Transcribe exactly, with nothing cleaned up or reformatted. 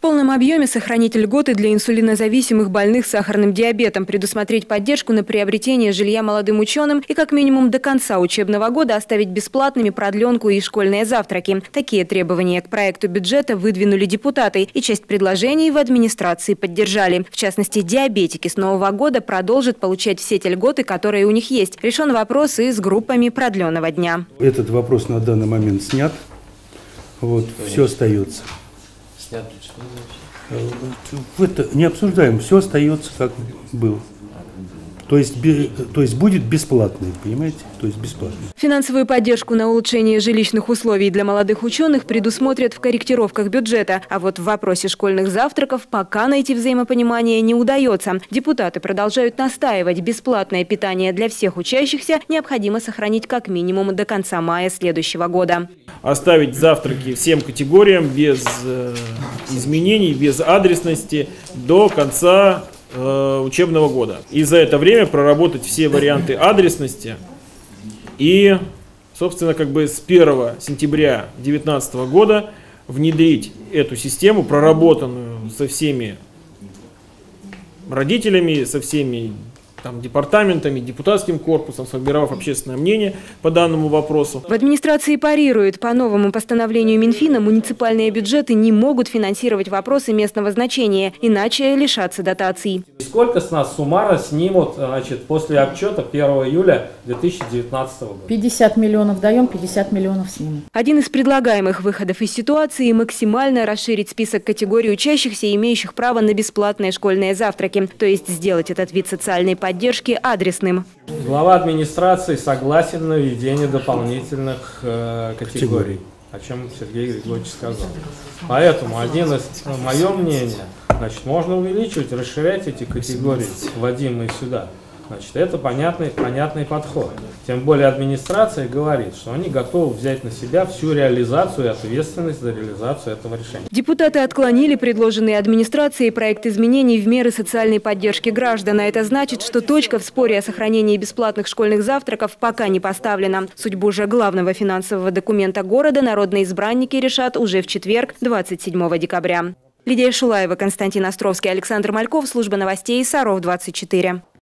полном объеме сохранить льготы для инсулинозависимых больных с сахарным диабетом, предусмотреть поддержку на приобретение жилья молодым ученым и как минимум до конца учебного года оставить бесплатными продленку и школьные завтраки. Такие требования к проекту бюджета выдвинули депутаты, и часть предложений в администрации поддержали. В частности, диабетики с нового года продолжат получать все те льготы, которые у них есть. Решен вопрос и с группами продленного дня. Этот вопрос на данный момент снят. Вот, все остается. Снят, В это не обсуждаем, все остается как было. То есть, то есть будет бесплатный, понимаете? То есть бесплатный. Финансовую поддержку на улучшение жилищных условий для молодых ученых предусмотрят в корректировках бюджета. А вот в вопросе школьных завтраков пока найти взаимопонимание не удается. Депутаты продолжают настаивать: бесплатное питание для всех учащихся необходимо сохранить как минимум до конца мая следующего года. Оставить завтраки всем категориям без э, изменений, без адресности до конца учебного года. И за это время проработать все варианты адресности и, собственно, как бы с первого сентября две тысячи девятнадцатого года внедрить эту систему, проработанную со всеми родителями, со всеми там, департаментами, депутатским корпусом, сформировав общественное мнение по данному вопросу. В администрации парируют: по новому постановлению Минфина муниципальные бюджеты не могут финансировать вопросы местного значения, иначе лишатся дотаций. Сколько с нас суммарно снимут, значит, после отчета первого июля две тысячи девятнадцатого года? пятьдесят миллионов даем, пятьдесят миллионов снимут. Один из предлагаемых выходов из ситуации – максимально расширить список категорий учащихся, имеющих право на бесплатные школьные завтраки, то есть сделать этот вид социальной поддержки поддержки адресным. Глава администрации согласен на введение дополнительных э, категорий, о чем Сергей Григорьевич сказал. Поэтому один из, мое мнение, значит, можно увеличивать, расширять эти категории, вводимые сюда. Значит, это понятный, понятный подход. Тем более администрация говорит, что они готовы взять на себя всю реализацию и ответственность за реализацию этого решения. Депутаты отклонили предложенный администрацией проект изменений в меры социальной поддержки граждан. А это значит, что точка в споре о сохранении бесплатных школьных завтраков пока не поставлена. Судьбу же главного финансового документа города народные избранники решат уже в четверг, двадцать седьмого декабря. Лидия Шулаева, Константин Островский, Александр Мальков, служба новостей Саров двадцать четыре.